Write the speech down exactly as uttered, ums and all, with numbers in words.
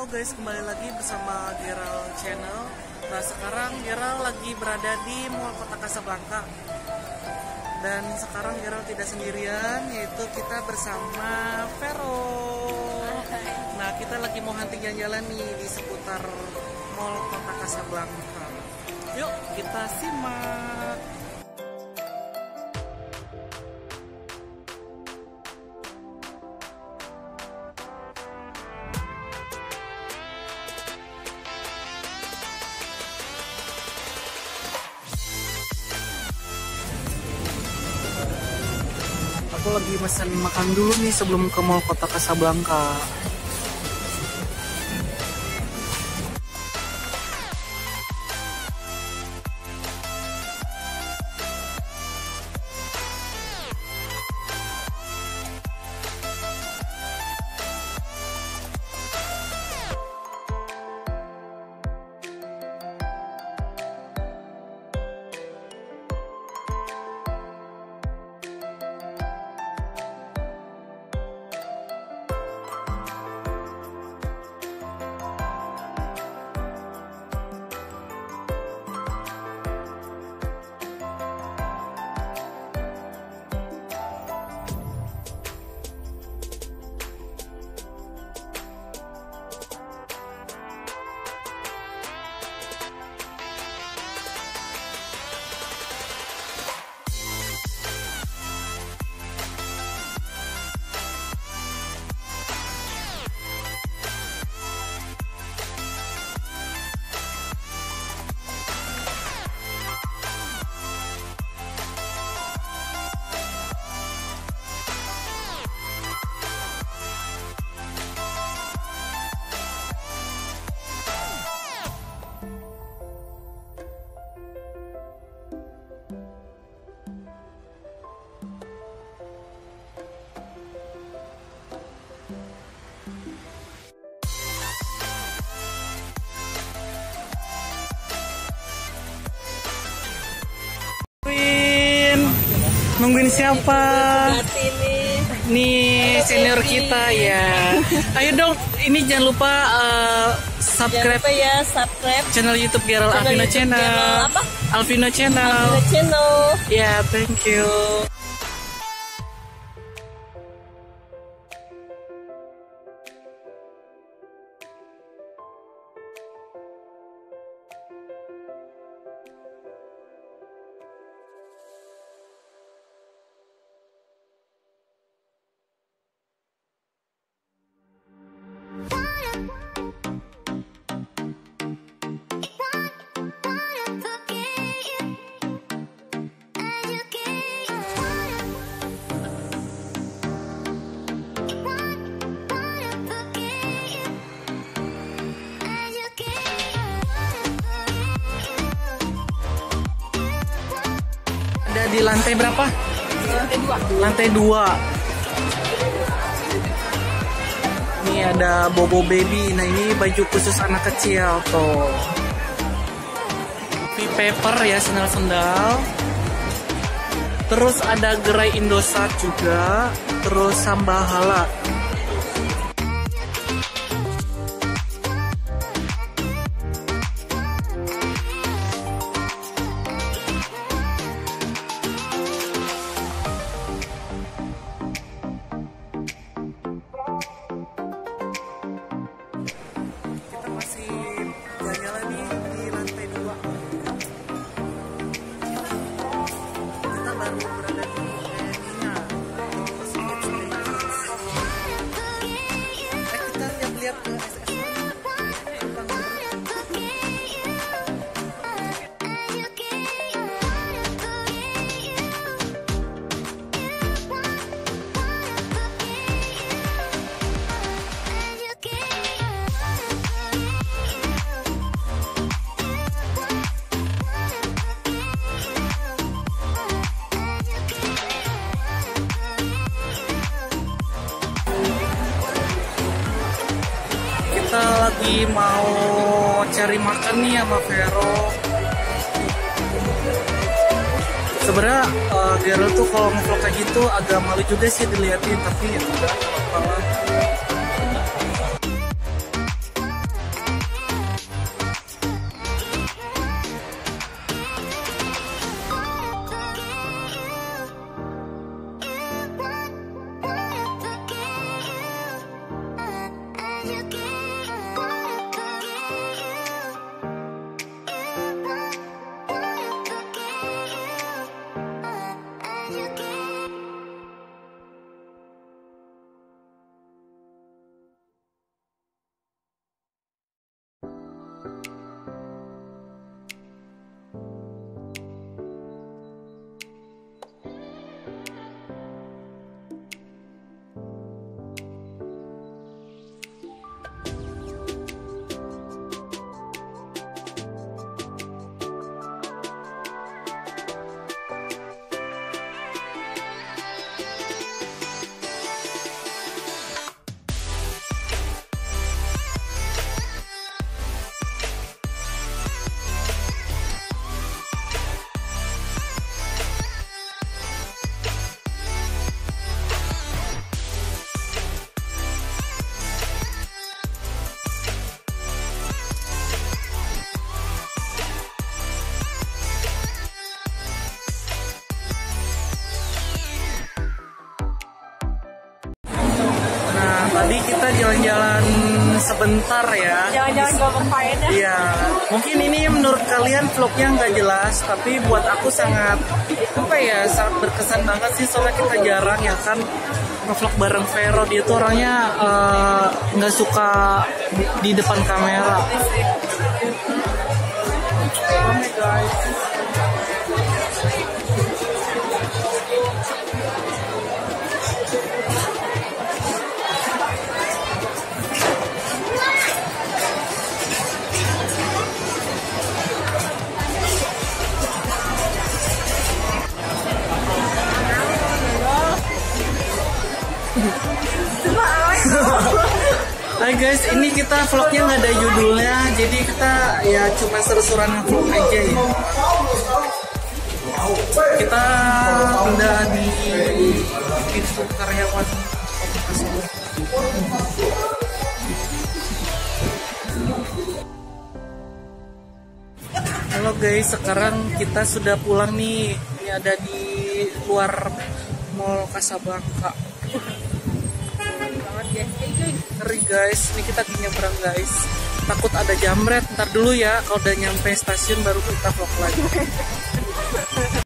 Halo guys, kembali lagi bersama Gerald Channel. Nah sekarang Gerald lagi berada di Mall Kota Kasablanka. Dan sekarang Gerald tidak sendirian, yaitu kita bersama Vero. Nah kita lagi mau hunting jalan-jalan nih di seputar Mall Kota Kasablanka. Yuk kita simak. Aku lagi pesan makan dulu nih sebelum ke Mall Kota Kasablanka. Nungguin siapa? Nih senior kita ya. Ayo dong, ini jangan lupa uh, subscribe jangan lupa ya subscribe channel YouTube Gerald Alvino Channel. Channel apa? Alvino Channel. Alvino Channel. Ya, thank you. Ada di lantai berapa? Lantai dua. Lantai dua. Ini ada Bobo Baby. Nah ini baju khusus anak kecil tuh. V-Paper ya, sendal-sendal. Terus ada gerai Indosat juga. Terus Sambahala. Kita lagi mau cari makan nih sama Vero. Sebenarnya uh, Gerald tuh kalau ngevlog kayak gitu agak malu juga sih dilihatin, tapi ya udah apa-apa. sebentar ya. Jangan-jangan gak berfaedah. Iya, mungkin ini menurut kalian vlognya nggak jelas, tapi buat aku sangat apa ya, sangat berkesan banget sih, soalnya kita jarang ya kan ngevlog bareng Vero. Dia tuh orangnya eh, nggak suka di depan kamera. Oh my God. Hai guys, ini kita vlognya nggak ada judulnya, jadi kita ya cuma seru-seruan vlog aja ya. Kita udah di pintu karyawan. Halo guys, sekarang kita sudah pulang nih. Ini ada di luar Mall Casablanca. Ngeri guys, ini kita di nyebrang guys. Takut ada jamret, ntar dulu ya. Kalau udah nyampe stasiun baru kita vlog lagi.